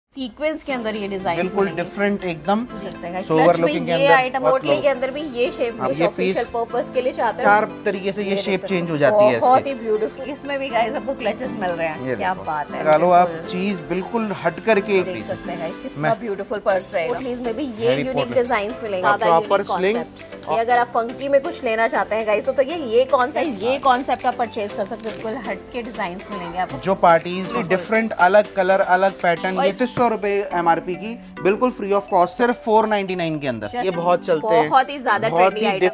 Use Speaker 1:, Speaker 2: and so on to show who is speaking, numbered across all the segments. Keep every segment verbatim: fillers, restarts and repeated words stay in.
Speaker 1: Sequence के अंदर ये डिजाइन
Speaker 2: बिल्कुल डिफरेंट एकदम
Speaker 1: सोवर लुकिंग के अंदर, आइटम होटली के अंदर भी ये शेप
Speaker 2: ये
Speaker 1: ऑफिशियल पर्पस के लिए चाहते हैं,
Speaker 2: चार तरीके से ये शेप चेंज हो जाती है।
Speaker 1: बहुत ही ब्यूटीफुल। इसमें भी गाइस आपको क्लचेस मिल रहे हैं, क्या बात है।
Speaker 2: चलो आप चीज बिल्कुल हट करके एक
Speaker 1: देख सकते हैं गाइस कितना ब्यूटीफुल पर्स रहेगा। होटलीज में भी ये यूनिक डिजाइंस मिलेंगे,
Speaker 2: प्रॉपर स्लिंग।
Speaker 1: अगर आप फंकी में कुछ लेना चाहते हैं गाइस तो, तो ये ये कॉन्सेप्ट ये कॉन्सेप्ट आप परचेज कर सकते हैं। बिल्कुल हट के डिजाइंस मिलेंगे आपको,
Speaker 2: जो पार्टीज डिफरेंट, अलग कलर, अलग पैटर्न। ये तीस सौ रुपए एमआरपी की, बिल्कुल फ्री ऑफ कॉस्ट, सिर्फ फोर नाइनटी नाइन के अंदर। ये बहुत चलते हैं,
Speaker 1: बहुत ही ज्यादा trendy item.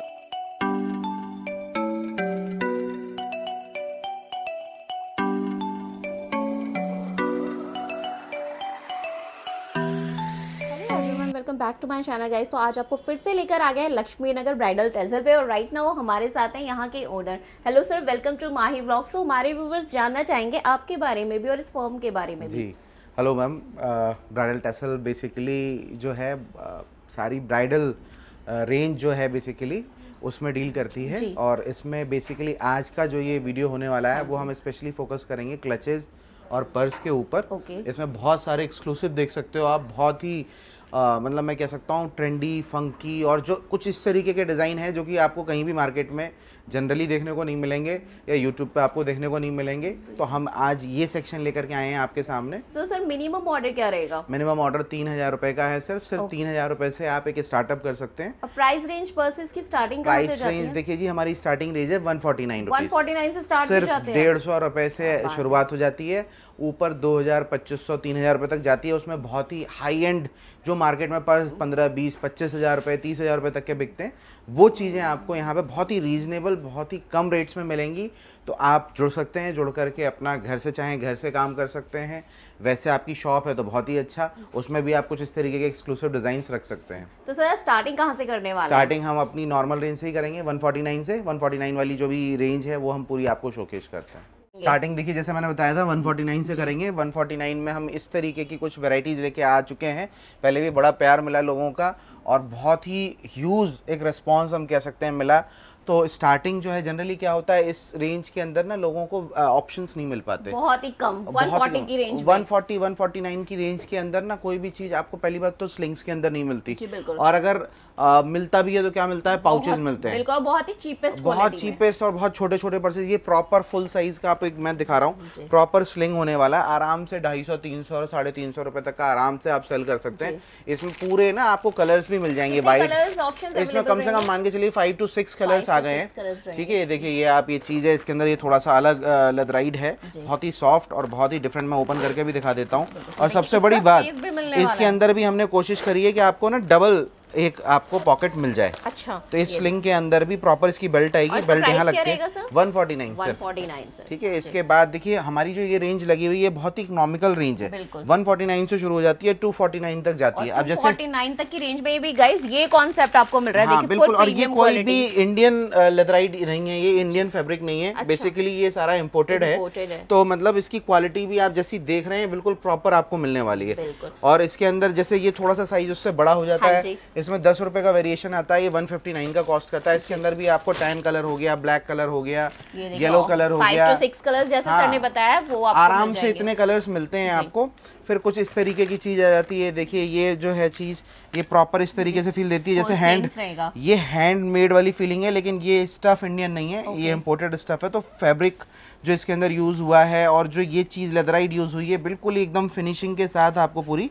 Speaker 1: Welcome back to my channel guys. तो आज आपको फिर से लेकर आ गए हैं लक्ष्मी नगर ब्राइडल टेसल पे, और राइट नाउ हमारे साथ हैं यहाँ के owner. Hello sir, welcome to Mahi vlogs. तो हमारे व्यूवर्स जानना चाहेंगे आपके बारे में भी और इस फर्म के बारे में भी।
Speaker 2: जी hello ma'am, bridal tassel basically जो है uh, सारी ब्राइडल रेंज uh, जो है बेसिकली उसमें डील करती है। और इसमें बेसिकली आज का जो ये वीडियो होने वाला है वो हम स्पेशली फोकस करेंगे क्लचेज और पर्स के ऊपर। okay. इसमें बहुत सारे एक्सक्लूसिव देख सकते हो आप, बहुत ही Uh, मतलब मैं कह सकता हूँ ट्रेंडी, फंकी, और जो कुछ इस तरीके के डिज़ाइन है जो कि आपको कहीं भी मार्केट में जनरली देखने को नहीं मिलेंगे या यूट्यूब पे आपको देखने को नहीं मिलेंगे। तो हम आज ये सेक्शन लेकर के आए हैं आपके सामने।
Speaker 1: so, सर मिनिमम ऑर्डर क्या रहेगा?
Speaker 2: मिनिमम ऑर्डर तीन हजार रुपए का है, सिर्फ सिर्फ तीन हजार रुपए से आप एक स्टार्टअप कर सकते हैं।
Speaker 1: प्राइस रेंज पर्सेस की स्टार्टिंग
Speaker 2: प्राइस रेंज देखिए जी, हमारी स्टार्टिंग रेंज है one forty nine
Speaker 1: one forty nine से स्टार्ट
Speaker 2: सिर्फ डेढ़ सौ रुपए से शुरुआत हो जाती है, ऊपर दो हजार पच्चीस सौ तीन हजार रुपए तक जाती है। उसमें बहुत ही हाई एंड जो मार्केट में पर्स पंद्रह बीस पच्चीस हजार रुपए तीस हजार रुपए तक के बिकते हैं, वो चीज़ें आपको यहाँ पे बहुत ही रीजनेबल, बहुत ही कम रेट्स में मिलेंगी। तो आप जुड़ सकते हैं, जुड़ करके अपना घर से चाहें घर से काम कर सकते हैं। वैसे आपकी शॉप है तो बहुत ही अच्छा, उसमें भी आप कुछ इस तरीके के एक्सक्लूसिव डिजाइन्स रख सकते हैं।
Speaker 1: तो सर स्टार्टिंग कहाँ से करने वाले हैं?
Speaker 2: स्टार्टिंग हम अपनी नॉर्मल रेंज से ही करेंगे, वन फोर्टी नाइन से। वन फोर्टी नाइन वाली जो भी रेंज है वो हम पूरी आपको शोकेस करते हैं। स्टार्टिंग देखिए जैसे मैंने बताया था वन फोर्टी नाइन से करेंगे। वन फोर्टी नाइन में हम इस तरीके की कुछ वैरायटीज लेके आ चुके हैं। पहले भी बड़ा प्यार मिला लोगों का और बहुत ही ह्यूज एक रिस्पांस हम कह सकते हैं मिला। तो स्टार्टिंग जो है जनरली क्या होता है, इस रेंज के अंदर ना लोगों को ऑप्शंस नहीं मिल पाते,
Speaker 1: बहुत ही कम। वन फोर्टी की range,
Speaker 2: one forty one forty nine की रेंज के अंदर ना कोई भी चीज आपको पहली बात तो स्लिंग्स के अंदर नहीं मिलती, और अगर आ, मिलता भी है तो क्या मिलता है, पाउचेस मिलते हैं।
Speaker 1: बिल्कुल, बहुत ही चीपेस्ट
Speaker 2: बहुत चीपेस्ट और बहुत छोटे छोटे पर्सेज। ये प्रॉपर फुल साइज का आप एक मैं दिखा रहा हूँ, प्रॉपर स्लिंग होने वाला है। आराम से ढाई सौ तीन सौ और साढ़े तीन सौ रुपए तक का आराम से आप सेल कर सकते हैं। इसमें पूरे ना आपको कलर्स भी मिल जाएंगे वाइट, इसमें कम से कम मान के चलिए फाइव टू सिक्स कलर्स आ गए हैं। ठीक है, ये देखिए ये आप ये चीज है, इसके अंदर ये थोड़ा सा अलग लेदराइड है, बहुत ही सॉफ्ट और बहुत ही डिफरेंट। मैं ओपन करके भी दिखा देता हूँ। और सबसे बड़ी बात, इसके अंदर भी हमने कोशिश करी है कि आपको ना डबल एक आपको पॉकेट मिल जाए।
Speaker 1: अच्छा,
Speaker 2: तो इस स्लिंग के अंदर भी प्रॉपर इसकी बेल्ट आएगी। बेल्ट यहाँ लगती है वन फोर्टी नाइन सर। ठीक है, इसके बाद देखिए हमारी जो ये रेंज लगी हुई है बहुत ही इकोनॉमिकल रेंज है। वन फोर्टी नाइन से शुरू हो जाती है, टू फोर्टी नाइन तक जाती है। अब जैसे फोर्टी नाइन
Speaker 1: तक की रेंज में भी गाइस ये कॉन्सेप्ट आपको मिल रहा है।
Speaker 2: हाँ, बिल्कुल। और ये कोई भी इंडियन लेदराइड नहीं है, ये इंडियन फैब्रिक नहीं है। अच्छा। बेसिकली ये सारा इम्पोर्टेड है, तो मतलब इसकी क्वालिटी भी आप जैसी देख रहे हैं बिल्कुल प्रॉपर आपको मिलने वाली है। और इसके अंदर जैसे ये थोड़ा सा साइज उससे बड़ा हो जाता है, इसमें दस रुपए का वेरिएशन आता है। ये वन फिफ्टी नाइन का कॉस्ट करता है। इसके अंदर भी आपको टैन कलर हो गया, ब्लैक कलर हो गया, येलो कलर हो गया,
Speaker 1: सिक्स कलर्स जैसे सर ने बताया वो आपको
Speaker 2: आराम से इतने कलर्स मिलते हैं आपको। फिर कुछ इस तरीके की चीज आ जाती है। देखिए ये जो है चीज, ये प्रॉपर इस तरीके से फील देती है जैसे हैंड, ये हैंड मेड वाली फीलिंग है। लेकिन ये स्टफ इंडियन नहीं है, ये इम्पोर्टेड स्टफ है। तो फैब्रिक जो इसके अंदर यूज हुआ है और जो ये चीज लेदराइड यूज हुई है, बिल्कुल एकदम फिनिशिंग के साथ आपको पूरी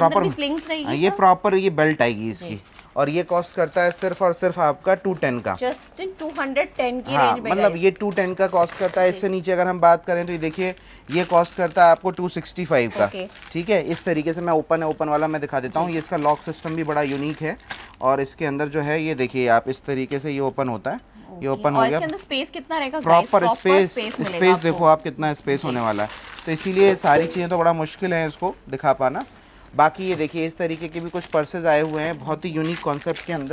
Speaker 2: प्रॉपर, ये प्रॉपर ये बेल्ट आएगी इसकी। और ये कॉस्ट करता है सिर्फ और सिर्फ आपका टू टेन का,
Speaker 1: जस्ट टू हंड्रेड टेन की
Speaker 2: हाँ,
Speaker 1: रेंज में।
Speaker 2: मतलब ये टू टेन का कॉस्ट करता है। इससे नीचे अगर हम बात करें तो ये देखिए ये कॉस्ट करता है आपको टू सिक्सटी फाइव का। ठीक है, इस तरीके से मैं ओपन है, ओपन वाला मैं दिखा देता हूँ। ये इसका लॉक सिस्टम भी बड़ा यूनिक है। और इसके अंदर जो है ये देखिए आप इस तरीके से ये ओपन होता है, ये ओपन हो गया।
Speaker 1: स्पेस कितना रहेगा?
Speaker 2: प्रॉपर स्पेस, स्पेस देखो आप कितना स्पेस होने वाला है। तो इसीलिए सारी चीज़ें तो बड़ा मुश्किल है इसको दिखा पाना। बाकी ये देखिए इस तरीके के भी कुछ पर्सेज आए हुए हैं बहुत ही यूनिक कॉन्सेप्ट के अंदर।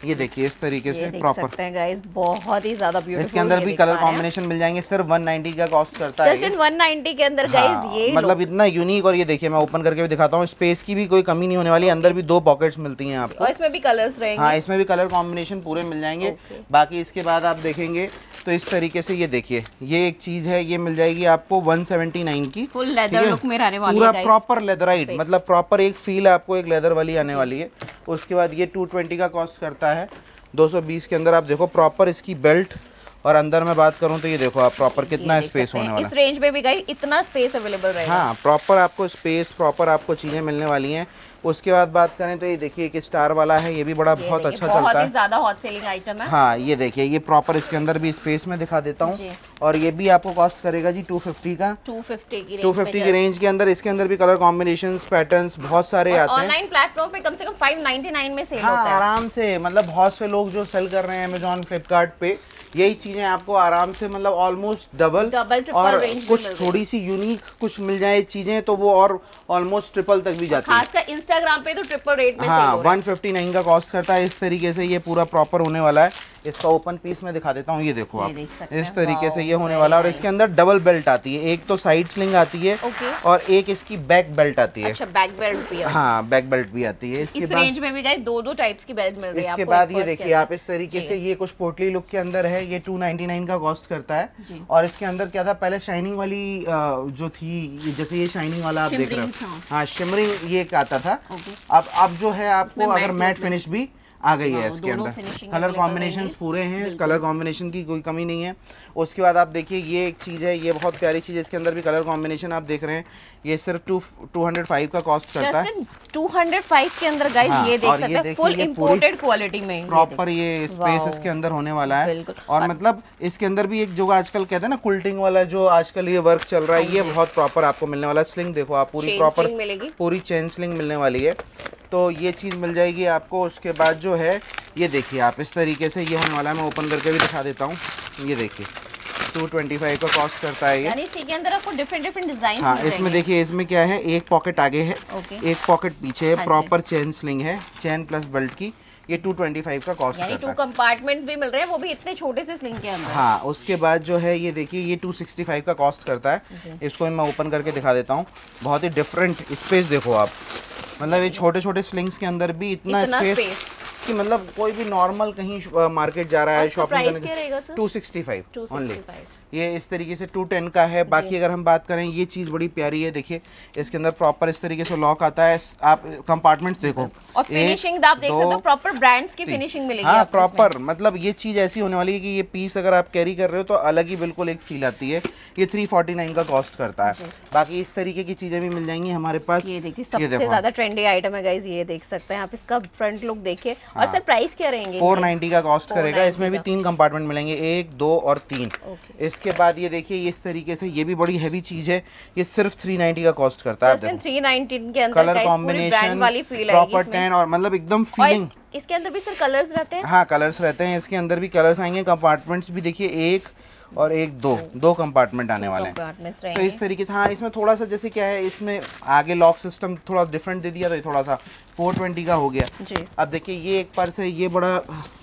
Speaker 2: ये देखिए इस तरीके से प्रॉपर
Speaker 1: सकते हैं गाइस, बहुत ही ज्यादा ब्यूटीफुल।
Speaker 2: इसके अंदर भी कलर कॉम्बिनेशन मिल जाएंगे, सिर्फ वन नाइंटी का कॉस्ट करता है।
Speaker 1: जस्ट वन नाइंटी के अंदर गाइस
Speaker 2: हाँ,
Speaker 1: ये
Speaker 2: मतलब इतना यूनिक। और ये देखिए मैं ओपन करके भी दिखाता हूँ, स्पेस की भी कोई कमी नहीं होने वाली। अंदर भी दो पॉकेट्स मिलती हैं आपको,
Speaker 1: और इसमें भी कलर्स रहेंगे।
Speaker 2: हाँ इसमें भी कलर कॉम्बिनेशन पूरे मिल जाएंगे। बाकी इसके बाद आप देखेंगे तो इस तरीके से ये देखिए, ये एक चीज है, ये मिल जाएगी आपको वन सेवेंटी नाइन की,
Speaker 1: फुल लेदर लुक में रहने वाली है,
Speaker 2: पूरा प्रॉपर लेदराइट, मतलब प्रॉपर एक फील आपको एक लेदर वाली आने वाली है। उसके बाद ये टू ट्वेंटी का कॉस्ट करता है, दो सौ बीस के अंदर। आप देखो प्रॉपर इसकी बेल्ट, और अंदर में बात करूं तो ये देखो आप प्रॉपर कितना स्पेस होने वाला है।
Speaker 1: इस रेंज में भी गाइस इतना स्पेस अवेलेबल रहेगा।
Speaker 2: हाँ प्रॉपर आपको स्पेस, प्रॉपर आपको चीजें मिलने वाली हैं। उसके बाद बात करें तो ये देखिए एक स्टार वाला है, ये भी बड़ा बहुत अच्छा चलता है,
Speaker 1: बहुत ही ज्यादा हॉट सेलिंग आइटम है।
Speaker 2: हाँ ये देखिए, ये प्रॉपर इसके अंदर भी स्पेस में दिखा देता हूँ, और ये भी आपको कॉस्ट करेगा जी टू फिफ्टी का,
Speaker 1: टू फिफ्टी की
Speaker 2: टू फिफ्टी की रेंज के अंदर। इसके अंदर भी कलर कॉम्बिनेशंस, पैटर्न्स बहुत सारे आते हैं।
Speaker 1: ऑनलाइन प्लेटफॉर्म पे कम से कम फाइव नाइंटी नाइन में सेल
Speaker 2: हाँ,
Speaker 1: होता है
Speaker 2: आराम से, मतलब बहुत से लोग जो सेल कर रहे हैं अमेजॉन, फ्लिपकार्ट पे, यही चीजें आपको आराम से मतलब ऑलमोस्ट डबल,
Speaker 1: डबल
Speaker 2: और कुछ थोड़ी सी यूनिक कुछ मिल जाए चीजें तो वो और ऑलमोस्ट ट्रिपल तक भी जाती है।
Speaker 1: खासकर इंस्टाग्राम पे तो ट्रिपल रेट में
Speaker 2: हाँ वन फिफ्टी नाइन का कॉस्ट करता है। इस तरीके से ये पूरा प्रॉपर होने वाला है। इसका ओपन पीस में दिखा देता हूँ, ये देखो आप, इस तरीके से ये होने वाला है। और इसके अंदर डबल बेल्ट आती है, एक तो साइड स्लिंग आती है और एक इसकी बैक बेल्ट आती है।
Speaker 1: अच्छा, बैक बेल्ट भी है।
Speaker 2: हाँ बैक बेल्ट भी आती है।
Speaker 1: इसके इस बाद रेंज में भी गाइस दो दो टाइप्स की बेल्ट मिल रही है आपको।
Speaker 2: इसके बाद ये देखिए आप इस तरीके से, ये कुछ पोटली लुक के अंदर है, ये टू नाइंटी नाइन का कॉस्ट करता है। और इसके अंदर क्या था, पहले शाइनिंग वाली जो थी, जैसे ये शाइनिंग वाला आप देख रहे हो, हाँ शिमरिंग ये एक आता था। अब अब जो है आपको अगर मैट फिनिश भी आ गई है इसके अंदर, कलर कॉम्बिनेशंस पूरे हैं, कलर कॉम्बिनेशन की कोई कमी नहीं है। उसके बाद आप देखिए ये एक चीज़ है, ये बहुत प्यारी चीज़ है, इसके अंदर भी कलर कॉम्बिनेशन आप देख रहे हैं। ये सिर्फ टू टू हंड्रेड फाइव का कॉस्ट करता है,
Speaker 1: टू हंड्रेड फाइव के अंदर गाइस। हाँ, ये देख सकते हैं फुल इंपोर्टेड क्वालिटी में,
Speaker 2: प्रॉपर ये स्पेस इसके अंदर होने वाला है। और मतलब इसके अंदर भी एक जो आजकल कहते हैं ना कुल्टिंग वाला, जो आजकल ये वर्क चल रहा है, ये बहुत प्रॉपर आपको मिलने वाला है। स्लिंग देखो आप, पूरी प्रॉपर पूरी चेन स्लिंग मिलने वाली है, तो ये चीज़ मिल जाएगी आपको। उसके बाद जो है ये देखिए आप, इस तरीके से ये होने वाला है। मैं ओपन करके भी दिखा देता हूँ, ये देखिए टू ट्वेंटी फाइव का कॉस्ट करता है ये।
Speaker 1: यानी इसी के अंदर आपको डिफरेंट डिफरेंट डिजाइन।
Speaker 2: हाँ इसमें देखिए, इसमें क्या है, एक पॉकेट आगे है, एक पॉकेट पीछे है, प्रॉपर चेन स्लिंग है, चेन प्लस बेल्ट की। ये टू ट्वेंटी फाइव का कॉस्ट करता है।
Speaker 1: टू कंपार्टमेंट भी मिल रहे हैं, वो भी इतने छोटे से स्लिंग के अंदर।
Speaker 2: हाँ उसके बाद जो है ये देखिए, ये टू सिक्सटी फाइव का कॉस्ट करता है। इसको मैं ओपन करके दिखा देता हूँ, बहुत ही डिफरेंट स्पेस देखो आप, मतलब ये छोटे छोटे स्लिंग्स के अंदर भी इतना, इतना स्पेस, स्पेस कि मतलब कोई भी नॉर्मल कहीं मार्केट जा रहा है शॉपिंग करने, टू सिक्सटी फाइव ओनली। ये इस तरीके से टू टेन का है। बाकी अगर हम बात करें, ये चीज़ बड़ी प्यारी है, देखिए इसके अंदर प्रॉपर इस तरीके से लॉक आता है। आप कंपार्टमेंट्स देखो,
Speaker 1: और फिनिशिंग आप देख सकते हो, प्रॉपर ब्रांड्स की फिनिशिंग मिलेगी।
Speaker 2: हाँ प्रॉपर, मतलब ये चीज़ ऐसी होने वाली है कि ये पीस अगर आप कैरी कर रहे हो तो अलग ही बिल्कुल एक फील आती है। ये थ्री फोर्टी नाइन का कॉस्ट करता है। बाकी इस तरीके की चीज़ें भी मिल जाएंगी हमारे पास।
Speaker 1: ये देखिए सबसे ज़्यादा ट्रेंडी आइटम है गाइस, ये देख सकते हैं आप, इसका फ्रंट लुक देखिए। और सर प्राइस क्या रहेंगे?
Speaker 2: फोर नाइन्टी का कॉस्ट करेगा। इसमें भी तीन कंपार्टमेंट मिलेंगे, एक, दो और तीन। इसके बाद ये देखिए इस तरीके से, ये भी बड़ी हैवी चीज है, ये सिर्फ थ्री नाइन्टी का कॉस्ट करता है।
Speaker 1: थ्री नाइन्टी के अंदर
Speaker 2: कलर कॉम्बिनेशन प्रॉपर टेन, और मतलब एकदम फीलिंग।
Speaker 1: इसके अंदर भी सर कलर्स रहते हैं?
Speaker 2: हाँ कलर्स रहते हैं, इसके अंदर भी कलर्स आएंगे। कंपार्टमेंट्स भी देखिए, एक और एक, दो दो कंपार्टमेंट आने वाले हैं। तो इस तरीके से, हाँ इसमें थोड़ा सा जैसे क्या है, इसमें आगे लॉक सिस्टम थोड़ा डिफरेंट दे दिया, तो ये थोड़ा सा फोर ट्वेंटी का हो गया जी। अब देखिए ये एक पर्स है, ये बड़ा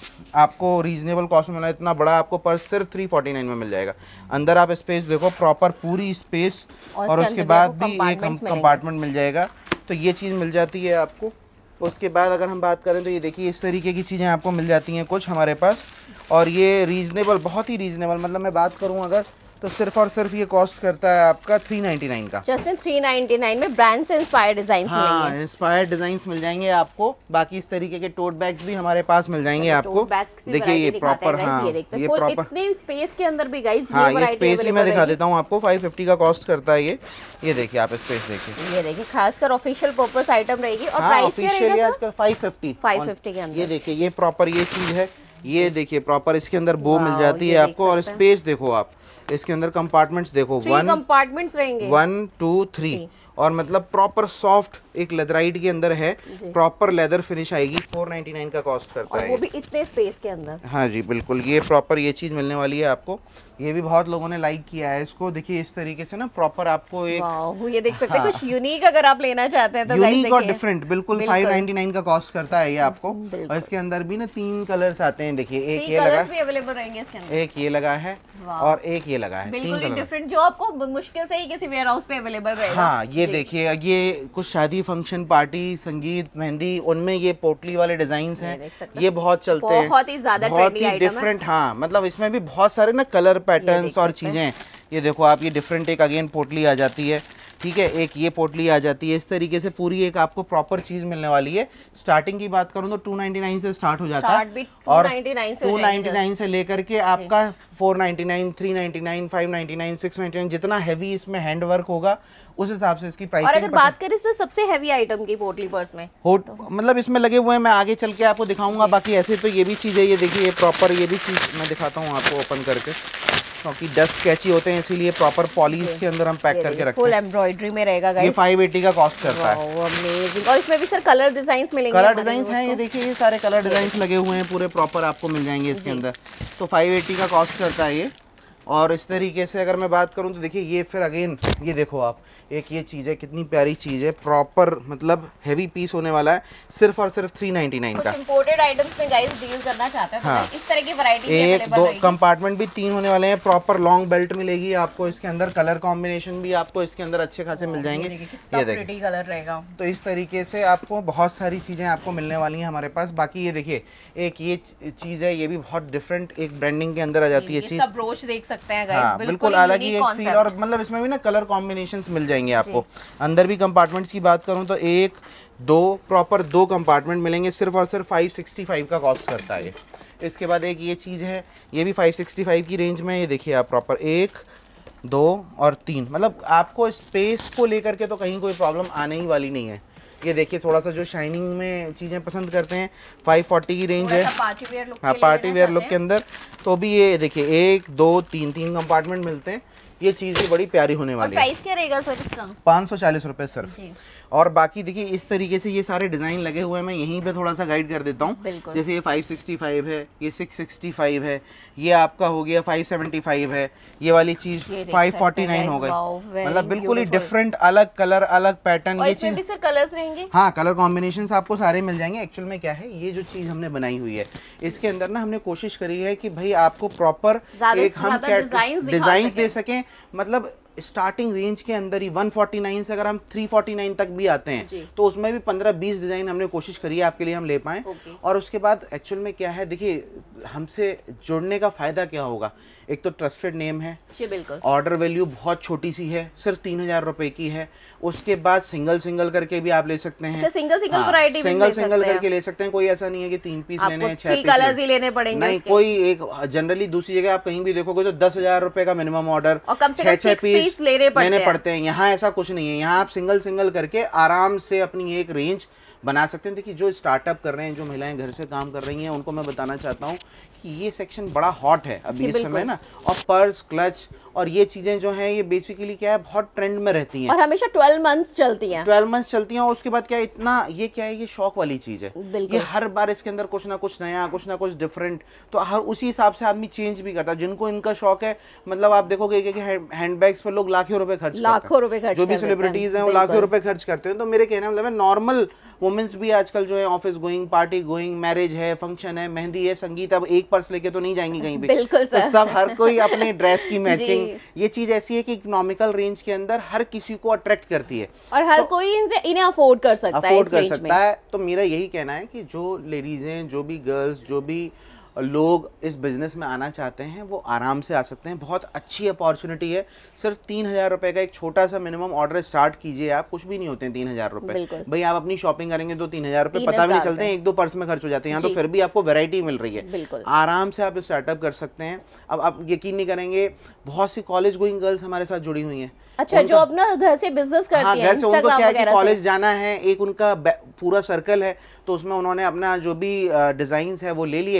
Speaker 2: आपको रीजनेबल कॉस्ट में मिला, इतना बड़ा आपको पर्स सिर्फ थ्री फोर्टी नाइन में मिल जाएगा। अंदर आप स्पेस देखो, प्रॉपर पूरी स्पेस, और उसके बाद भी एक कंपार्टमेंट मिल जाएगा, तो ये चीज़ मिल जाती है आपको। उसके बाद अगर हम बात करें तो ये देखिए इस तरीके की चीज़ें आपको मिल जाती हैं कुछ हमारे पास, और ये रीजनेबल, बहुत ही रीजनेबल, मतलब मैं बात करूं अगर तो सिर्फ और सिर्फ ये कॉस्ट करता है आपका थ्री नाइन्टी नाइन का।
Speaker 1: Just in three ninety nine में ब्रांड से इंस्पायर्ड डिजाइंस
Speaker 2: हाँ, मिलेंगे। इंस्पायर्ड डिजाइंस मिल जाएंगे आपको। बाकी इस तरीके के टोट बैग्स भी हमारे पास मिल जाएंगे आपको। देखिए ये प्रॉपर, हाँ ये
Speaker 1: प्रॉपर इतने स्पेस के अंदर भी गाइस,
Speaker 2: हाँ ये स्पेस भी मैं दिखा देता हूँ आपको। फाइव फिफ्टी का कॉस्ट करता है ये। ये देखिए आप स्पेस देखिए,
Speaker 1: ये देखिए खासकर ऑफिशियल पर्पस आइटम रहेगी। और प्राइस क्या रहेगा
Speaker 2: आजकल? फाइव फिफ्टी
Speaker 1: फाइव फिफ्टी के अंदर।
Speaker 2: ये देखिए ये प्रॉपर ये चीज है, ये देखिए प्रॉपर इसके अंदर बो मिल जाती है आपको। और स्पेस देखो आप, इसके अंदर कंपार्टमेंट्स देखो, वन
Speaker 1: कंपार्टमेंट्स रहेंगे,
Speaker 2: वन टू थ्री, और मतलब प्रॉपर सॉफ्ट एक लेदराइट के अंदर है, प्रॉपर लेदर फिनिश आएगी। फोर नाइन्टी नाइन का कॉस्ट करता
Speaker 1: और
Speaker 2: है,
Speaker 1: वो भी इतने स्पेस के अंदर।
Speaker 2: हाँ जी बिल्कुल, ये प्रॉपर ये चीज़ मिलने वाली है आपको। ये भी बहुत लोगों ने लाइक किया है इसको। देखिए इस तरीके से ना प्रॉपर आपको एक,
Speaker 1: वाओ, ये देख सकते हैं
Speaker 2: हाँ,
Speaker 1: कुछ यूनिक अगर आप लेना चाहते हैं तो
Speaker 2: यूनिक और डिफरेंट बिल्कुल फाइव नाइन्टी नाइन का कॉस्ट करता है ये आपको।
Speaker 1: बिल्कुल।
Speaker 2: और इसके अंदर भी ना तीन कलर्स आते हैं, देखिए एक
Speaker 1: थ्री
Speaker 2: ये लगा,
Speaker 1: कलर्स भी अवेलेबल रहेंगे इसके अंदर।
Speaker 2: एक ये लगा है और एक ये लगा है, तीन
Speaker 1: बिल्कुल
Speaker 2: कलर
Speaker 1: डिफरेंट, जो आपको मुश्किल से ही किसी वेयर हाउस पे अवेलेबल रहेगा।
Speaker 2: हाँ ये देखिए, ये कुछ शादी फंक्शन पार्टी संगीत मेहंदी उनमें ये पोटली वाले डिजाइन हैं, ये बहुत चलते हैं,
Speaker 1: बहुत ही ज्यादा
Speaker 2: बहुत ही डिफरेंट। हाँ मतलब इसमें भी बहुत सारे ना कलर पैटर्न्स और चीजें। ये देखो आप, ये डिफरेंट एक अगेन पोटली आ जाती है, ठीक है, एक ये पोटली आ जाती है। इस तरीके से पूरी एक आपको प्रॉपर चीज मिलने वाली है। स्टार्टिंग की बात करूं तो टू नाइन्टी नाइन से स्टार्ट हो जाता है, और टू नाइन्टी नाइन से लेकर के आपका four ninety nine, three ninety nine, five ninety nine, six ninety nine, जितना हैवी इसमें हैंड वर्क होगा उस हिसाब से इसकी प्राइसिंग।
Speaker 1: और अगर बात करें सर सबसे हैवी आइटम की पोटली पर्स में,
Speaker 2: हो मतलब इसमें लगे हुए हैं, मैं आगे चल के आपको दिखाऊंगा। बाकी ऐसे तो ये भी चीज़ है, ये देखिए ये प्रॉपर, ये भी चीज़ मैं दिखाता हूँ आपको ओपन करके, क्योंकि डस्ट कैची होते हैं इसीलिए प्रॉपर पॉलीज के अंदर हम पैक करके रखते हैं।
Speaker 1: फुल एम्ब्रॉयडरी में रहेगा गाइस।
Speaker 2: ये फाइव एटी का कॉस्ट करता है।
Speaker 1: अमेजिंग। और इसमें भी सर कलर डिजाइन्स मिलेंगे,
Speaker 2: कलर डिजाइन्स हैं, ये देखिए ये सारे कलर डिजाइन्स लगे हुए हैं पूरे प्रॉपर आपको मिल जाएंगे इसके अंदर। तो फाइव एटी का कॉस्ट करता है ये। और इस तरीके से अगर मैं बात करूं तो देखिए ये फिर अगेन ये देखो आप, एक ये चीज़ है, कितनी प्यारी चीज़ है, प्रॉपर मतलब हैवी पीस होने वाला है, सिर्फ और सिर्फ थ्री नाइन्टी नाइन का।
Speaker 1: इंपोर्टेड आइटम्स में गाइस डील करना चाहते हैं
Speaker 2: हाँ,
Speaker 1: तो इस तरह की वैरायटी
Speaker 2: एक दो कंपार्टमेंट भी तीन होने वाले हैं, प्रॉपर लॉन्ग बेल्ट मिलेगी आपको इसके अंदर, कलर कॉम्बिनेशन भी आपको इसके अंदर अच्छे खासे मिल जाएंगे। ये देखिए
Speaker 1: कलर रहेगा।
Speaker 2: तो इस तरीके से आपको बहुत सारी चीज़ें आपको मिलने वाली हैं हमारे पास। बाकी ये देखिए एक ये चीज़ है, ये भी बहुत डिफरेंट एक ब्रांडिंग के अंदर आ जाती है चीज़।
Speaker 1: ब्रोच देख सकते हैं
Speaker 2: गाइस, बिल्कुल अलग ही एक फील, और मतलब इसमें भी ना कलर कॉम्बिनेशंस मिल जाएंगे आपको। अंदर भी कंपार्टमेंट्स की बात करूं तो एक दो प्रॉपर दो कंपार्टमेंट मिलेंगे, सिर्फ और सिर्फ फाइव सिक्सटी फाइव का कॉस्ट करता है ये। इसके बाद एक ये चीज़ है, ये भी फाइव सिक्सटी फाइव की रेंज में। ये देखिए आप प्रॉपर एक दो और तीन, मतलब आपको स्पेस को लेकर के तो कहीं कोई प्रॉब्लम आने ही वाली नहीं है। ये देखिए थोड़ा सा जो शाइनिंग में चीज़ें पसंद करते हैं, फाइव फोर्टी की रेंज है। हाँ पार्टी वेयर लुक के अंदर तो भी ये देखिए एक दो तीन तीन कंपार्टमेंट मिलते हैं। ये चीज़ भी बड़ी प्यारी होने वाली है।
Speaker 1: प्राइस क्या रहेगा सर इसका?
Speaker 2: पाँच सौ चालीस रुपये सिर्फ। और बाकी देखिए इस तरीके से ये सारे डिज़ाइन लगे हुए हैं, मैं यहीं पे थोड़ा सा गाइड कर देता हूँ। जैसे ये फाइव सिक्सटी फाइव है, ये सिक्स सिक्सटी फाइव है, ये आपका हो गया फाइव सेवेंटी फाइव है, ये वाली चीज़ फाइव फोर्टी नाइन हो गई। मतलब बिल्कुल ही डिफरेंट, अलग कलर अलग पैटर्न। ये चीज़
Speaker 1: सर कलर्स रहेंगे,
Speaker 2: हाँ कलर कॉम्बिनेशन आपको सारे मिल जाएंगे। एक्चुअल में क्या है, ये जो चीज़ हमने बनाई हुई है इसके अंदर ना हमने कोशिश करी है कि भाई आपको प्रॉपर एक हम डिज़ाइन दे सकें। मतलब स्टार्टिंग रेंज के अंदर ही वन फोर्टी नाइन से अगर हम थ्री फोर्टी नाइन तक भी आते हैं तो उसमें भी पंद्रह बीस डिज़ाइन हमने कोशिश करी है आपके लिए हम ले पाएँ। और उसके बाद एक्चुअल में क्या है, देखिए हमसे जुड़ने का फ़ायदा क्या होगा, एक तो ट्रस्टेड नेम है, ऑर्डर वैल्यू बहुत छोटी सी है, सिर्फ तीन हज़ार रुपये की है। उसके बाद सिंगल सिंगल करके भी आप ले सकते हैं,
Speaker 1: सिंगल सिंगल
Speaker 2: सिंगल सिंगल करके ले सकते हैं। कोई ऐसा नहीं है कि तीन पीस लेने हैं, छह
Speaker 1: पीस ही लेने पड़ेंगे,
Speaker 2: नहीं कोई एक। जनरली दूसरी जगह आप कहीं भी देखोगे तो दस हजार रुपए का मिनिमम ऑर्डर, छह छह पीस लेने पड़ते हैं। यहाँ ऐसा कुछ नहीं है, यहाँ आप सिंगल सिंगल करके आराम से अपनी एक रेंज बना सकते हैं। देखिए जो स्टार्टअप कर रहे हैं, जो महिलाएं घर से काम कर रही हैं, उनको मैं बताना चाहता हूँ कि ये सेक्शन बड़ा हॉट है अभी इस समय ना। और पर्स, क्लच और ये चीज़ें जो हैं ये बेसिकली क्या है, बहुत ट्रेंड में रहती हैं
Speaker 1: और हमेशा ट्वेल्व मंथ्स चलती हैं
Speaker 2: ट्वेल्व मंथ्स चलती हैं। और उसके बाद क्या है, इतना ये क्या है, ये शौक वाली चीज़ है, ये हर बार इसके अंदर कुछ ना कुछ नया, कुछ ना कुछ डिफरेंट। तो हर उसी हिसाब से आदमी चेंज भी करता है। जिनको इनका शौक है, मतलब आप देखोगे कि हैंडबैग्स पर लोग लाखों रुपए खर्च
Speaker 1: लाखों रुपए खर्च,
Speaker 2: जो भी सेलिब्रिटीज हैं वो लाखों रुपए खर्च करते हैं। तो मेरे कहने मतलब है नॉर्मल वुमेन्स भी आजकल जो है office going, party going, marriage है, फंक्शन है, मेहंदी है, संगीत, अब एक पर्स लेके तो नहीं जाएंगी कहीं भी।
Speaker 1: बिल्कुल
Speaker 2: तो सब हर कोई अपने ड्रेस की मैचिंग, ये चीज ऐसी है कि इकोनॉमिकल रेंज के अंदर हर किसी को अट्रैक्ट करती है
Speaker 1: और हर तो, कोई इनसे इन्हें अफोर्ड कर सकता है,
Speaker 2: अफोर्ड कर सकता है। तो मेरा यही कहना है कि जो लेडीज हैं, जो भी गर्ल्स, जो भी लोग इस बिज़नेस में आना चाहते हैं वो आराम से आ सकते हैं। बहुत अच्छी अपॉर्चुनिटी है। सिर्फ तीन हज़ार रुपये का एक छोटा सा मिनिमम ऑर्डर स्टार्ट कीजिए आप, कुछ भी नहीं होते हैं तीन हज़ार रुपये। भाई आप अपनी शॉपिंग करेंगे तो तीन हज़ार रुपये पता भी नहीं चलते हैं, एक दो पर्स में खर्च हो जाते हैं। यहाँ तो फिर भी आपको वैरायटी मिल रही है, आराम से आप स्टार्टअप कर सकते हैं। अब आप यकीन नहीं करेंगे, बहुत सी कॉलेज गोइंग गर्ल्स हमारे साथ जुड़ी हुई हैं।
Speaker 1: अच्छा, जो अपना घर से बिजनेस करती
Speaker 2: हाँ, हैं, घर से उनको क्या है कि कॉलेज जाना है, एक उनका पूरा सर्कल है, तो उसमें उन्होंने अपना जो भी डिज़ाइंस है वो ले लिए और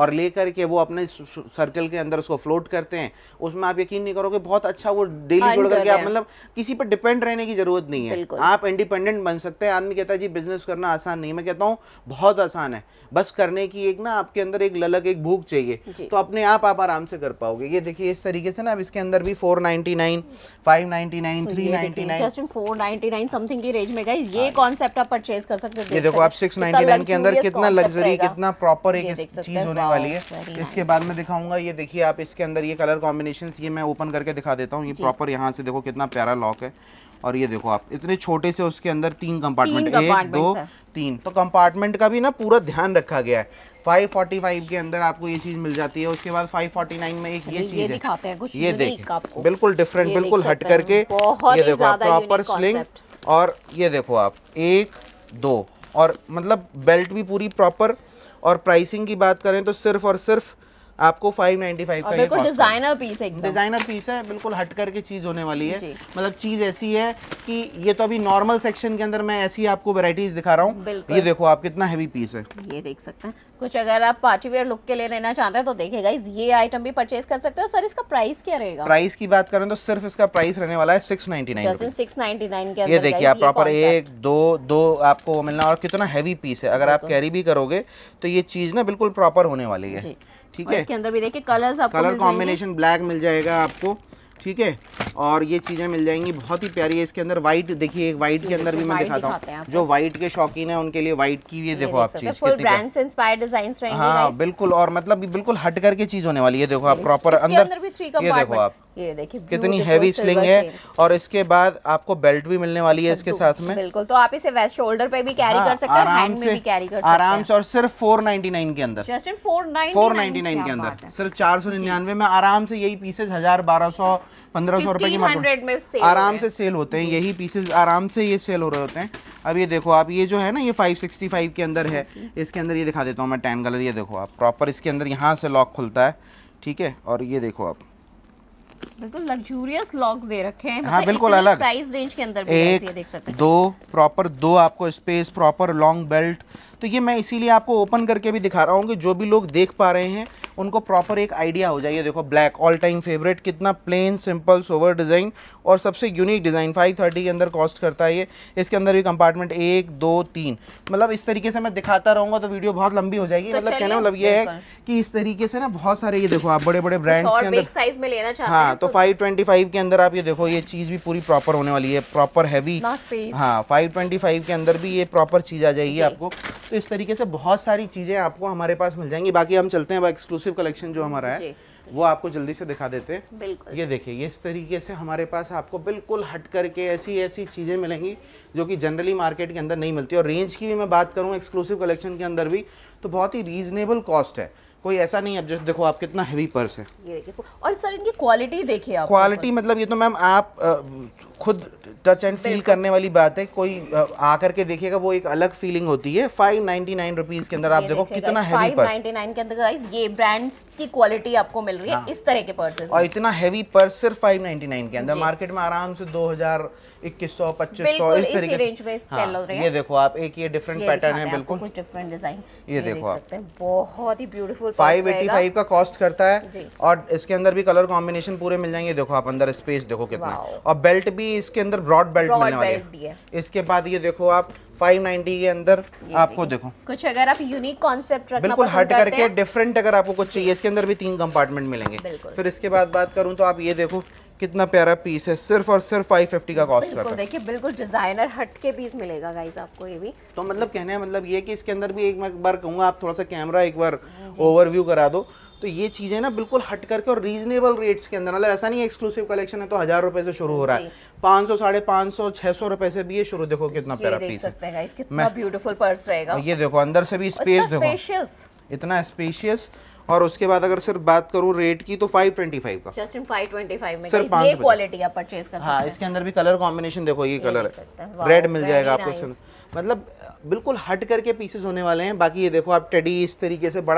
Speaker 2: और ले करके वो अपने सर्कल के अंदर उसको फ्लोट करते हैं, उसमें आप यकीन नहीं करोगे बहुत अच्छा वो डेली जोड़ करके आप मतलब किसी पर डिपेंड रहने की जरूरत नहीं है, आप इंडिपेंडेंट बन सकते हैं। आदमी कहता है जी बिजनेस करना आसान नहीं, मैं कहता हूँ बहुत आसान है, बस करने की एक ना आपके अंदर एक ललक, एक भूख चाहिए, तो अपने आप आप आराम से कर पाओगे। ये देखिए इस तरीके से ना, अब इसके अंदर भी four ninety nine, five ninety nine, three ninety nine,
Speaker 1: just four ninety nine something की रेंज में गाइस ये कॉन्सेप्ट आप परचेज कर सकते हैं।
Speaker 2: ये देखो आप सिक्स नाइनटी नाइन के अंदर कितना लग्जरी, कितना प्रॉपर एक चीज होने वाली है। इसके बाद में दिखाऊंगा, ये देखिए आप इसके अंदर ये कलर कॉम्बिनेशंस, ये मैं ओपन करके दिखा देता हूँ। ये प्रॉपर यहाँ से देखो कितना प्यारा लॉक है, और ये देखो आप इतने छोटे से उसके अंदर तीन कंपार्टमेंट, एक दो तीन, तो कंपार्टमेंट का भी ना पूरा ध्यान रखा गया है। फाइव फोर्टी फाइव के अंदर आपको ये चीज मिल जाती है। उसके बाद फाइव फोर्टी नाइन में एक ये चीज
Speaker 1: ये दिखाते हैं कुछ
Speaker 2: ये देखिए बिल्कुल डिफरेंट, बिल्कुल हट करके, ये देखो आप प्रॉपर स्लिंग, और ये देखो आप एक दो, और मतलब बेल्ट भी पूरी प्रॉपर। और प्राइसिंग की बात करें तो सिर्फ और सिर्फ आपको फाइव नाइनटी फाइव का
Speaker 1: बिल्कुल डिजाइनर पीस है,
Speaker 2: डिजाइनर पीस है, बिल्कुल हट करके चीज होने वाली है। मतलब चीज ऐसी है कि ये तो अभी नॉर्मल सेक्शन के अंदर मैं ऐसी आपको वैरायटीज दिखा रहा हूँ। ये देखो आप कितना हैवी पीस है,
Speaker 1: ये देख सकते हैं। कुछ अगर आप पार्टी वेयर लुक के लिए लेना चाहते हैं तो देखिए गाइस ये आइटम भी परचेज कर सकते हो। सर इसका प्राइस क्या रहेगा?
Speaker 2: प्राइस की बात करें तो सिर्फ इसका प्राइस रहने वाला है six ninety nine,
Speaker 1: six ninety nine के अंदर।
Speaker 2: ये देखिए आप प्रॉपर एक दो दो आपको मिलना, और कितना हैवी पीस है। अगर आप कैरी भी करोगे तो ये चीज ना बिल्कुल प्रॉपर होने वाली है, ठीक है।
Speaker 1: इसके अंदर भी देखिए कलर्स आपको
Speaker 2: कलर कॉम्बिनेशन ब्लैक मिल जाएगा आपको, ठीक है, और ये चीजें मिल जाएंगी बहुत ही प्यारी है। इसके अंदर व्हाइट देखिए, एक व्हाइट के अंदर भी मैं दिखाता हूँ, जो व्हाइट के शौकीन है उनके लिए व्हाइट की ये देखो आप चीज
Speaker 1: फुल ब्रांड से इंस्पायर्ड डिजाइंस रहेंगे।
Speaker 2: हाँ बिल्कुल, और मतलब बिल्कुल हट करके चीज होने वाली है। देखो आप प्रॉपर अंदर ये देखो आप,
Speaker 1: ये देखिए
Speaker 2: कितनी हैवी स्लिंग है, और इसके बाद आपको बेल्ट भी मिलने वाली है इसके साथ में।
Speaker 1: बिल्कुल, तो आप इसे वेस्ट शोल्डर पे भी कैरी कर सकते हैं, हैंड में भी कैरी कर सकते हैं
Speaker 2: आराम से, और सिर्फ फोर नाइनटी नाइन के अंदर,
Speaker 1: फोर
Speaker 2: नाइनटी नाइन के अंदर सिर्फ चार सौ निन्यानवे में आराम से यही पीसेज हजार बारह सौ पंद्रह सौ रुपए की मार्केट आराम से सेल होते हैं। यही पीसेज आराम से ये सेल हो रहे होते हैं। अब ये देखो आप, ये जो है ना ये फाइव सिक्सटी फाइव के अंदर है। इसके अंदर ये दिखा देता हूँ मैं टैन कलर, ये देखो आप प्रॉपर इसके अंदर यहाँ से लॉक खुलता है, ठीक है, और ये देखो आप
Speaker 1: बिल्कुल लग्जूरियस लॉक दे रखे हैं।
Speaker 2: हाँ बिल्कुल अलग
Speaker 1: प्राइस रेंज के अंदर भी
Speaker 2: एक
Speaker 1: ये देख सकते हैं।
Speaker 2: दो प्रॉपर दो आपको स्पेस, प्रॉपर लॉन्ग बेल्ट। तो ये मैं इसीलिए आपको ओपन करके भी दिखा रहा हूँ कि जो भी लोग देख पा रहे हैं उनको प्रॉपर एक आइडिया हो जाए। ये देखो ब्लैक ऑल टाइम फेवरेट, कितना प्लेन सिंपल सोवर डिज़ाइन और सबसे यूनिक डिज़ाइन, फाइव थर्टी के अंदर कॉस्ट करता है ये। इसके अंदर भी कंपार्टमेंट एक दो तीन, मतलब इस तरीके से मैं दिखाता रहूँगा तो वीडियो बहुत लंबी हो जाएगी। मतलब कहने मतलब ये है कि इस तरीके से ना बहुत सारे, ये देखो आप बड़े बड़े ब्रांड्स के अंदर
Speaker 1: साइज में लेना चाहते
Speaker 2: हाँ, तो फाइव ट्वेंटी फाइव के अंदर आप ये देखो ये चीज़ भी पूरी प्रॉपर होने वाली है, प्रॉपर हैवी। हाँ, फाइव ट्वेंटी फाइव के अंदर भी ये प्रॉपर चीज़ आ जाएगी आपको। तो इस तरीके से बहुत सारी चीज़ें आपको हमारे पास मिल जाएंगी। बाकी हम चलते हैं एक्सक्लूसिव कलेक्शन जो हमारा है वो आपको जल्दी से दिखा देते हैं। ये देखिए, ये इस तरीके से हमारे पास आपको बिल्कुल हट करके ऐसी ऐसी चीज़ें मिलेंगी जो कि जनरली मार्केट के अंदर नहीं मिलती। और रेंज की भी मैं बात करूँ एक्सक्लूसिव कलेक्शन के अंदर भी तो बहुत ही रीजनेबल कॉस्ट है, कोई ऐसा नहीं है। अब जो देखो आप कितना हैवी पर्स है,
Speaker 1: ये और सर इनकी क्वालिटी देखिए आप।
Speaker 2: क्वालिटी मतलब ये तो मैम आप आ, खुद टच एंड फील करने वाली बात है। कोई आकर के देखिएगा वो एक अलग फीलिंग होती है। फाइव नाइनटी नाइन रुपीज के अंदर आप देखो कितना heavy purse,
Speaker 1: five ninety nine के अंदर गाइस ये ब्रांड्स की क्वालिटी आपको मिल रही है। हाँ। इस तरह के पर्सेस
Speaker 2: और इतना हैवी पर्स सिर्फ फाइव नाइनटी नाइन के अंदर। मार्केट में आराम से दो हजार इक्कीस सौ पच्चीस सौ इस तरीके
Speaker 1: रेंज में सेल हो रहे हैं।
Speaker 2: ये देखो आप, एक ये डिफरेंट पैटर्न है, बिल्कुल
Speaker 1: कुछ डिफरेंट डिजाइन।
Speaker 2: ये देखो आप,
Speaker 1: बहुत ही ब्यूटीफुल
Speaker 2: फाइव एटी फाइव का कॉस्ट करता है। और इसके अंदर भी कलर कॉम्बिनेशन पूरे मिल जाएंगे। देखो आप अंदर स्पेस देखो कितना, और बेल्ट भी इसके अंदर ब्रॉड बेल्ट मिलने वाली है। इसके बाद ये देखो आप फाइव नाइनटी के अंदर आपको देखो
Speaker 1: कुछ अगर आप यूनिक कॉन्सेप्ट रखना
Speaker 2: बिल्कुल हट करके डिफरेंट अगर आपको कुछ चाहिए, इसके अंदर भी तीन कंपार्टमेंट मिलेंगे। फिर इसके बाद बात करूं तो आप ये देखो कितना प्यारा पीस है, सिर्फ और सिर्फ फाइव फिफ्टी का कॉस्ट करता है।
Speaker 1: देखिए बिल्कुल डिजाइनर हट के पीस मिलेगा गाइस आपको ये भी।
Speaker 2: तो मतलब कहने का मतलब ये कि इसके अंदर भी एक बार कहूँगा आप थोड़ा सा कैमरा एक बार ओवरव्यू करा दो तो ये चीज़ें ना बिल्कुल हट करके और रीजनेबल रेट्स के अंदर। मतलब ऐसा नहीं है एक्सक्लूसिव कलेक्शन है तो हजार रुपए से शुरू हो रहा है, पाँच सौ साढ़े पाँच सौ छह सौ रुपए से भी ये शुरू। देखो कितना प्यारा पीस है,
Speaker 1: कितना ब्यूटीफुल पर्स रहेगा।
Speaker 2: ये देखो अंदर से भी स्पेस देखो, इतना स्पेशियस। और उसके बाद अगर सिर्फ बात करूं रेट की तो फाइव ट्वेंटी फाइव का,
Speaker 1: just in five twenty five में ये क्वालिटी आप परचेज कर सकते हैं।
Speaker 2: हाँ, इसके अंदर भी कलर कॉम्बिनेशन देखो, ये कलर है रेड मिल जाएगा आपको। मतलब बिल्कुल हट करके पीसेस होने वाले हैं। बाकी ये देखो आप टेडी इस तरीके से बड़ा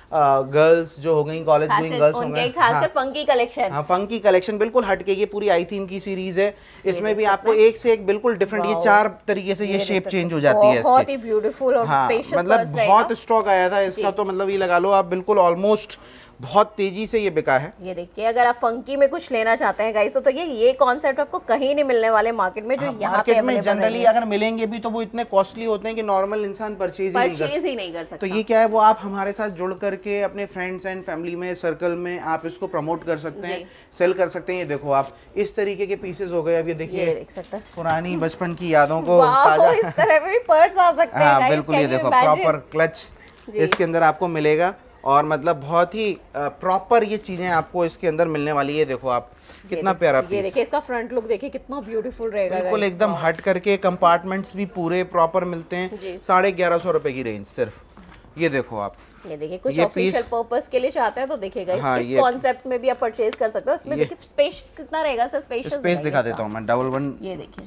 Speaker 2: गर्ल्स जो हो गई, कॉलेज गोइंग गर्ल्स हो गए,
Speaker 1: खासकर फंकी कलेक्शन।
Speaker 2: हाँ, फंकी कलेक्शन बिल्कुल हटके, ये पूरी आई थीम की सीरीज है। इसमें भी आपको एक से एक बिल्कुल डिफरेंट, ये चार तरीके से ये शेप चेंज हो जाती है,
Speaker 1: बहुत ही ब्यूटीफुल और
Speaker 2: हाँ, मतलब बहुत स्टॉक आया था इसका, तो मतलब ये लगा लो आप बिल्कुल ऑलमोस्ट बहुत तेजी से ये बिका है।
Speaker 1: ये देखिए, अगर आप फंकी में कुछ लेना चाहते हैं गाइस, तो, तो ये ये कॉन्सेप्ट आपको कहीं नहीं मिलने वाले मार्केट में, जो
Speaker 2: हाँ,
Speaker 1: यहाँ पे
Speaker 2: में जनरली अगर मिलेंगे भी तो वो इतने कॉस्टली होते हैं कि नॉर्मल इंसान परचेज ही नहीं कर,
Speaker 1: ही नहीं कर सकता।
Speaker 2: तो ये क्या है, वो आप हमारे साथ जुड़ करके अपने फ्रेंड्स एंड फैमिली में, सर्कल में आप इसको प्रमोट कर सकते हैं, सेल कर सकते हैं। ये देखो आप इस तरीके के पीसेस हो गए। अब ये देखिए, देख सकते हैं पुरानी बचपन की यादों को ताजा,
Speaker 1: इस तरह भी पर्स आ सकते हैं।
Speaker 2: हाँ बिल्कुल, ये देखो प्रॉपर क्लच इसके अंदर आपको मिलेगा, और मतलब बहुत ही प्रॉपर ये चीजें आपको इसके अंदर मिलने वाली है। देखो आप कितना प्यारा पीस,
Speaker 1: ये देखिए इसका फ्रंट लुक देखिए कितना ब्यूटीफुल रहेगा,
Speaker 2: बिल्कुल एकदम हट करके। कंपार्टमेंट्स भी पूरे प्रॉपर मिलते हैं, साढ़े ग्यारह सौ रुपए की रेंज सिर्फ। ये देखो आप,
Speaker 1: ये देखिए कुछ ऑफिशियल पर्पस के लिए चाहते हैं तो देखिएगा, हाँ, इस कॉन्सेप्ट में भी आप परचेज कर सकते हो। इसमें देखिए स्पेस कितना रहेगा सर, स्पेशियस
Speaker 2: स्पेस दिखा देता हूँ मैं, डबल वन,
Speaker 1: ये देखिए,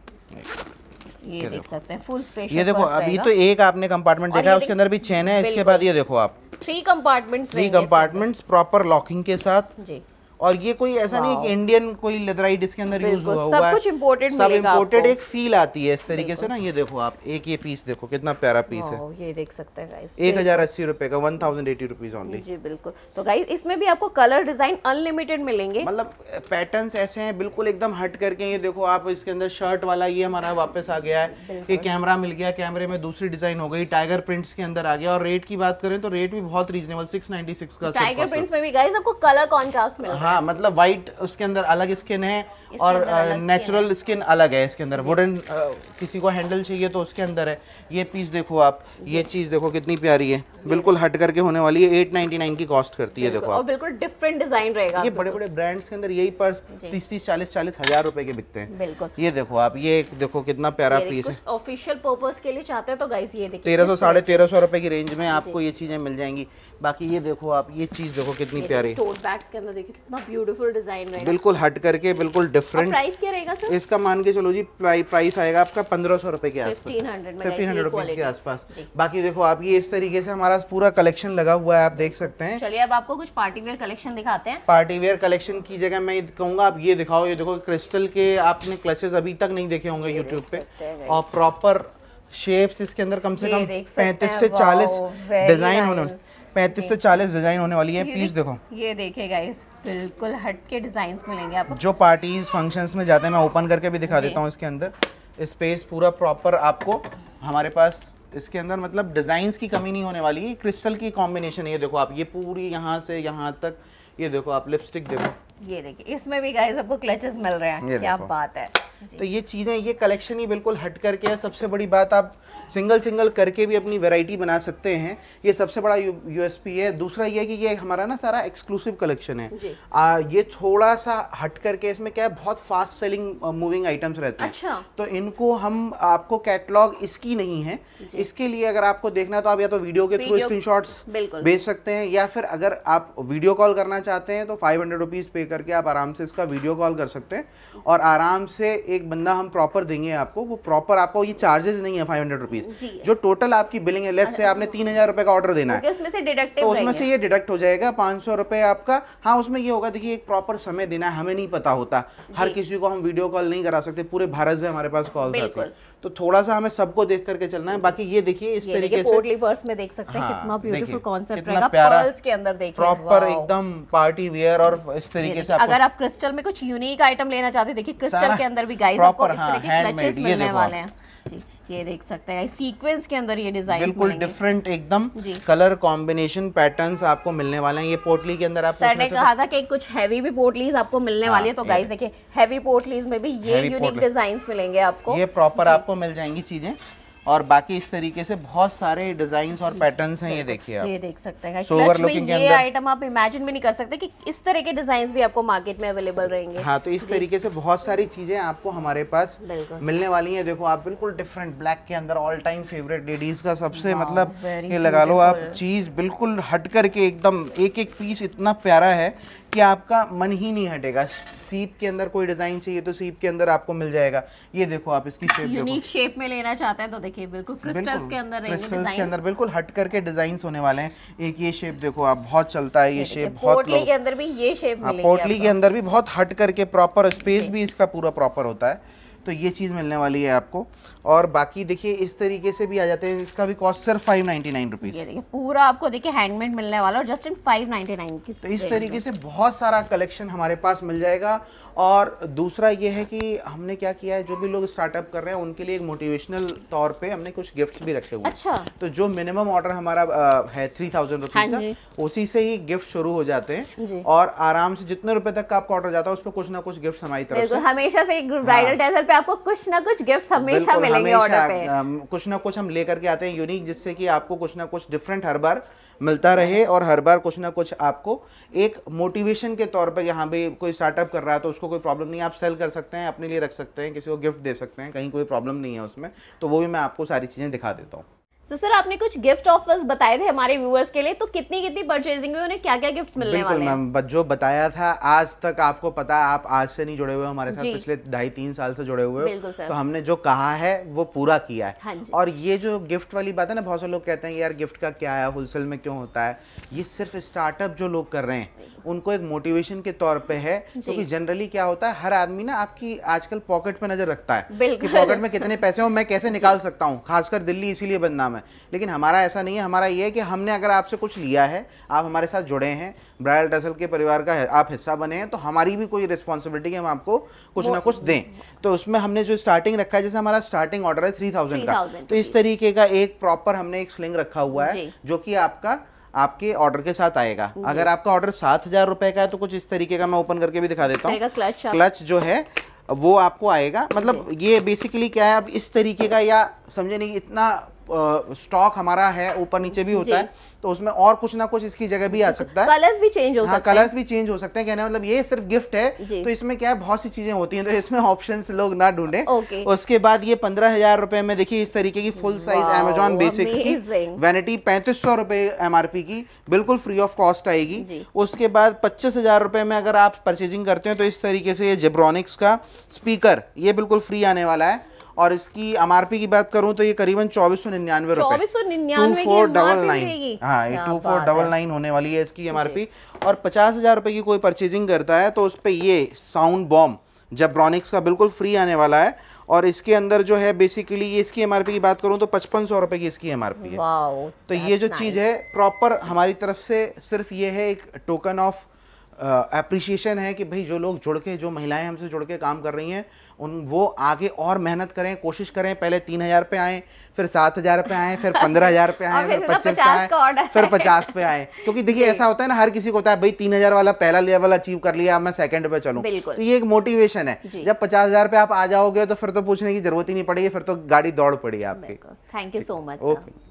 Speaker 1: ये देख सकते हैं फुल स्पेशियस।
Speaker 2: ये देखो अभी तो एक आपने कंपार्टमेंट देखा है, उसके अंदर भी चेन है। इसके बाद ये देखो आप
Speaker 1: three compartments,
Speaker 2: three compartments proper locking के साथ जी। और ये कोई ऐसा नहीं कि इंडियन कोई लेदराइट इसके अंदर यूज हुआ हुआ है,
Speaker 1: सब कुछ इंपोर्टेड
Speaker 2: सब इंपोर्टेड, एक फील आती है इस तरीके से ना। ये देखो आप, एक ये पीस देखो कितना प्यारा पीस है,
Speaker 1: ये देख सकते हैं गाइस,
Speaker 2: एक हजार अस्सी रुपए का, one thousand eighty rupees only
Speaker 1: जी बिल्कुल। तो गाइस इसमें भी आपको कलर डिजाइन अनलिमिटेड मिलेंगे,
Speaker 2: मतलब पैटर्न्स ऐसे हैं बिल्कुल एकदम हट करके। ये देखो आप, इसके अंदर शर्ट वाला ये हमारा वापस आ गया है, ये कैमरा मिल गया, कैमरे में दूसरी डिजाइन हो गई, टाइगर प्रिंट्स के अंदर आ गया। और रेट की बात करें तो रेट भी बहुत रीजनेबल, सिक्स नाइनटी सिक्स का
Speaker 1: टाइगर प्रिंट्स में भी गाइस आपको कलर कॉन्ट्रास्ट मिल रहा है।
Speaker 2: हाँ, मतलब व्हाइट उसके अंदर अलग स्किन है और नेचुरल स्किन अलग है इसके अंदर। वुडन किसी को हैंडल चाहिए तो उसके अंदर है। ये पीस देखो आप, ये चीज देखो कितनी प्यारी है, बिल्कुल हट करके होने वाली है। एट नाइनटी नाइन की कॉस्ट करती है। देखो
Speaker 1: और बिल्कुल डिफरेंट डिजाइन रहेगा।
Speaker 2: ये बड़े बड़े ब्रांड्स के अंदर यही पर्स तीस तीस चालीस चालीस हजार रुपए के बिकते हैं।
Speaker 1: बिल्कुल,
Speaker 2: ये देखो आप, ये देखो कितना प्यारा पीस है।
Speaker 1: ऑफिशियल पर्पस के लिए चाहते हैं तो गाइस ये देखिए,
Speaker 2: तेरह सौ साढ़े तेरह सौ रुपए की रेंज में आपको ये चीजें मिल जाएंगी। बाकी ये देखो आप, ये चीज देखो कितनी प्यारी,
Speaker 1: टोट बैग्स के अंदर देखिए कितना ब्यूटीफुल डिजाइन रहेगा,
Speaker 2: बिल्कुल हट करके, बिल्कुल डिफरेंट।
Speaker 1: प्राइस क्या रहेगा सर
Speaker 2: इसका? मान के चलो जी, प्राइस आएगा आपका पंद्रह सौ रुपए के आसपास,
Speaker 1: fifteen hundred
Speaker 2: fifteen hundred rupees के आसपास। बाकी देखो आप, ये इस तरीके से हमारा पूरा कलेक्शन लगा हुआ है, आप देख सकते हैं।
Speaker 1: चलिए अब आपको कुछ पार्टी वेयर कलेक्शन दिखाते हैं।
Speaker 2: पार्टी वेयर कलेक्शन की जगह मैं कहूंगा आप ये दिखाओ। ये देखो क्रिस्टल के आपने क्लचेस अभी तक नहीं देखे होंगे यूट्यूब पे, और प्रॉपर शेप्स इसके अंदर कम से कम पैंतीस से चालीस डिजाइन होने पैंतीस से चालीस डिजाइन होने वाली है। पीस देखो,
Speaker 1: ये देखिए गाइस, बिल्कुल हटके डिजाइन्स मिलेंगे आपको।
Speaker 2: जो पार्टीज फंक्शंस में जाते हैं, मैं ओपन करके भी दिखा देता हूँ। इसके अंदर स्पेस पूरा प्रॉपर आपको हमारे पास इसके अंदर, मतलब डिजाइन्स की कमी नहीं होने वाली है। क्रिस्टल की कॉम्बिनेशन है। ये देखो आप, ये पूरी यहाँ से यहाँ तक, ये देखो आप लिपस्टिक देखो,
Speaker 1: ये देखिए इसमें भी गाइस आपको क्लचेस मिल रहे हैं, क्या बात है।
Speaker 2: तो ये चीज़ें, ये कलेक्शन ही बिल्कुल हट करके है। सबसे बड़ी बात, आप सिंगल सिंगल करके भी अपनी वैरायटी बना सकते हैं, ये सबसे बड़ा यूएसपी है। दूसरा ये है कि ये हमारा ना सारा एक्सक्लूसिव कलेक्शन है। आ, ये थोड़ा सा हट करके, इसमें क्या है, बहुत फास्ट सेलिंग मूविंग आइटम्स रहते हैं।
Speaker 1: अच्छा।
Speaker 2: तो इनको हम, आपको कैटलॉग इसकी नहीं है, इसके लिए अगर आपको देखना तो आप या तो वीडियो के थ्रू स्क्रीनशॉट्स भेज सकते हैं, या फिर अगर आप वीडियो कॉल करना चाहते हैं तो फाइव हंड्रेड रुपीज़ पे करके आप आराम से इसका वीडियो कॉल कर सकते हैं, और आराम से एक बंदा हम प्रॉपर देंगे आपको। वो प्रॉपर आपको, ये चार्जेस नहीं है फाइव हंड्रेड रुपीज, जो टोटल आपकी बिलिंग है। लेट्स से आपने तीन हजार रुपए का ऑर्डर देना है,
Speaker 1: उसमें से डिडक्टिव
Speaker 2: तो उसमें से ये डिडक्ट हो जाएगा पाँच सौ रुपए आपका। हाँ, उसमें ये होगा, देखिए एक प्रॉपर समय देना है, हमें नहीं पता होता, हर किसी को हम वीडियो कॉल नहीं करा सकते, पूरे भारत से हमारे पास कॉल आती है, तो थोड़ा सा हमें सबको देख करके चलना है। बाकी ये देखिए इस तरीके से
Speaker 1: पोटली पर्स में देख सकते हैं, कितना ब्यूटीफुल कॉन्सेप्ट रहेगा, पर्ल्स के अंदर देखिए,
Speaker 2: प्रॉपर एकदम पार्टी वेयर। और इस तरीके से
Speaker 1: अगर आप क्रिस्टल में कुछ यूनिक आइटम लेना चाहते हैं, देखिए क्रिस्टल के अंदर भी गाइस आपको इस तरह के क्लचेस मिलने वाले हैं जी। ये देख सकते हैं सीक्वेंस के अंदर ये डिजाइन
Speaker 2: बिल्कुल डिफरेंट एकदम कलर कॉम्बिनेशन पैटर्न्स आपको मिलने वाले हैं। ये पोटली के अंदर आप
Speaker 1: सर ने कहा था कि कुछ हैवी भी पोटलीज आपको मिलने वाली है, तो गाइस देखिए हैवी पोटलीज में भी ये यूनिक डिजाइन्स मिलेंगे आपको,
Speaker 2: ये प्रॉपर आपको मिल जाएंगी चीजें। और बाकी इस तरीके से बहुत सारे डिजाइन्स और पैटर्न्स हैं। ये देखिए आप,
Speaker 1: ये देख सकते हैं क्लच में ये आइटम आप इमेजिन भी नहीं कर सकते कि इस तरह के डिजाइन्स भी आपको मार्केट में अवेलेबल रहेंगे।
Speaker 2: हाँ, तो इस तरीके से बहुत सारी चीजें आपको हमारे पास मिलने वाली हैं। देखो आप, बिल्कुल डिफरेंट ब्लैक के अंदर, ऑल टाइम फेवरेट लेडीज का सबसे, मतलब ये लगा लो आप, चीज बिल्कुल हट करके एकदम, एक एक पीस इतना प्यारा है कि आपका मन ही नहीं हटेगा। सीप के अंदर कोई डिजाइन चाहिए तो सीप के अंदर आपको मिल जाएगा। ये देखो आप, इसकी शेप
Speaker 1: यूनिक शेप में लेना चाहते हैं तो देखिए देखिए बिल्कुल क्रिस्टल्स के अंदर रहेंगे
Speaker 2: क्रिस्टल्स के
Speaker 1: डिजाइन,
Speaker 2: अंदर बिल्कुल हट करके डिजाइन होने वाले हैं। एक ये शेप देखो आप, बहुत चलता है ये शेप, बहुत
Speaker 1: पोटली के अंदर भी ये शेप मिलेगी,
Speaker 2: पोटली के अंदर भी बहुत हट करके प्रॉपर स्पेस भी इसका पूरा प्रॉपर होता है, तो ये चीज़ मिलने वाली है आपको। और बाकी देखिए इस तरीके से भी आ जाते हैं, इसका भी कॉस्ट सिर्फ फाइव नाइन्टी नाइन रुपीज़।
Speaker 1: ये देखिए पूरा आपको देखिए हैंडमेड मिलने वाला और just in five ninety nine की।
Speaker 2: तो इस तरीके से बहुत सारा कलेक्शन हमारे पास मिल जाएगा। और दूसरा ये है कि हमने क्या किया है, जो भी लोग स्टार्टअप कर रहे हैं उनके लिए एक मोटिवेशनल तौर पे हमने कुछ गिफ्ट्स भी रखे हुए हैं।
Speaker 1: अच्छा।
Speaker 2: तो जो मिनिमम ऑर्डर हमारा आ, है थ्री थाउजेंड रुपीज का, उसी से ही गिफ्ट शुरू हो जाते हैं और आराम से जितने रुपए तक का आपका ऑर्डर जाता है उस पर कुछ ना कुछ गिफ्ट हमारी तरफ से
Speaker 1: हमेशा से ब्राइडल टैसल पे आपको कुछ ना कुछ गिफ्ट हमेशा मिलेंगे ऑर्डर पे।
Speaker 2: कुछ ना कुछ हम लेकर के आते हैं यूनिक, जिससे कि आपको कुछ ना कुछ डिफरेंट हर बार मिलता रहे और हर बार कुछ ना कुछ आपको एक मोटिवेशन के तौर पे, यहाँ पे कोई स्टार्टअप कर रहा है तो उसको कोई प्रॉब्लम नहीं, आप सेल कर सकते हैं, अपने लिए रख सकते हैं, किसी को गिफ्ट दे सकते हैं, कहीं कोई प्रॉब्लम नहीं है उसमें। तो वो भी मैं आपको सारी चीज़ें दिखा देता हूँ।
Speaker 1: तो सर आपने कुछ गिफ्ट ऑफर्स बताए थे हमारे व्यूअर्स के लिए, तो कितनी कितनी परचेजिंग में उन्हें क्या क्या गिफ्ट्स मिलने वाले हैं?
Speaker 2: बिल्कुल मैम, जो बताया था आज तक आपको पता है, आप आज से नहीं जुड़े हुए हमारे साथ, पिछले ढाई तीन साल से जुड़े हुए हो, तो हमने जो कहा है वो पूरा किया है।
Speaker 1: हाँ
Speaker 2: और ये जो गिफ्ट वाली बात है ना, बहुत से लोग कहते हैं कि यार गिफ्ट का क्या है, होलसेल में क्यों होता है, ये सिर्फ स्टार्टअप जो लोग कर रहे हैं उनको एक मोटिवेशन के तौर पे है। क्योंकि जनरली क्या होता है, हर आदमी ना आपकी आजकल पॉकेट पे नजर रखता है कि पॉकेट में कितने पैसे हो, मैं कैसे निकाल सकता हूँ, खासकर दिल्ली इसीलिए बदनाम है। लेकिन हमारा ऐसा नहीं है, हमारा ये है कि हमने अगर आपसे कुछ लिया है, आप हमारे साथ जुड़े हैं, ब्राइडल टैसल के परिवार का आप हिस्सा बने हैं, तो हमारी भी कोई रिस्पॉन्सिबिलिटी है हम आपको कुछ ना कुछ दें। तो उसमें हमने जो स्टार्टिंग रखा है, जैसे हमारा स्टार्टिंग ऑर्डर है थ्री थाउजेंड का, तो इस तरीके का एक प्रॉपर हमने एक स्लिंग रखा हुआ है जो कि आपका आपके ऑर्डर के साथ आएगा। अगर आपका ऑर्डर सात हजार रुपए का है तो कुछ इस तरीके का, मैं ओपन करके भी दिखा देता हूँ, क्लच क्लच जो है वो आपको आएगा। मतलब ये बेसिकली क्या है, अब इस तरीके का, या समझे नहीं, इतना स्टॉक uh, हमारा है, ऊपर नीचे भी होता है, तो उसमें और कुछ ना कुछ इसकी जगह भी आ सकता है,
Speaker 1: कलर्स भी चेंज हो
Speaker 2: हाँ,
Speaker 1: सकते हैं,
Speaker 2: कलर्स भी चेंज हो सकते हैं। कहने मतलब ये सिर्फ गिफ्ट है, तो इसमें क्या है, बहुत सी चीजें होती हैं, तो इसमें ऑप्शंस लोग ना ढूंढें। okay. उसके बाद ये पंद्रह हजार रुपए में देखिए इस तरीके की फुल साइज अमेजॉन बेसिक्स की वैनिटी, पैंतीस सौ रुपए एमआरपी की, बिल्कुल फ्री ऑफ कॉस्ट आएगी। उसके बाद पच्चीस हजार रुपए में अगर आप परचेजिंग करते हैं तो इस तरीके से ये जेब्रॉनिक्स का स्पीकर, ये बिल्कुल फ्री आने वाला है। और इसकी एमआरपी की बात करूं तो ये करीबन चौबीस सौ निन्यानवे रुपए,
Speaker 1: चौबीस सौ निन्यानवे
Speaker 2: टू फोर डबल नाइन, हाँ, ये टू फोर डबल नाइन होने वाली है इसकी एमआरपी। और पचास हजार रुपए की कोई परचेजिंग करता है तो उस पे ये साउंड बॉम्ब जेब्रॉनिक्स का बिल्कुल फ्री आने वाला है। और इसके अंदर जो है बेसिकली ये इसकी एमआरपी की बात करूं तो पचपन सौ रुपए की इसकी एमआरपी है। तो ये जो चीज़ है प्रॉपर हमारी तरफ से सिर्फ ये है एक टोकन ऑफ अप्रिशिएशन है कि भाई जो लोग जुड़ के, जो महिलाएं हमसे जुड़ के काम कर रही हैं, उन वो आगे और मेहनत करें, कोशिश करें, पहले तीन हजार पे आए, फिर सात हजार पे आए, फिर पंद्रह हजार पे आए, फिर पच्चीस पे आए, फिर पचास पे आए। क्योंकि देखिए ऐसा होता है ना, हर किसी को होता है भाई तीन हजार वाला पहला लेवल अचीव कर लिया, अब मैं सेकंड पे चलूं, तो ये एक मोटिवेशन है। जब पचास हजार पे आप आ जाओगे तो फिर तो पूछने की जरूरत ही नहीं पड़ेगी, फिर तो गाड़ी दौड़ पड़ी आपकी।
Speaker 1: Thank you so much.
Speaker 2: Okay.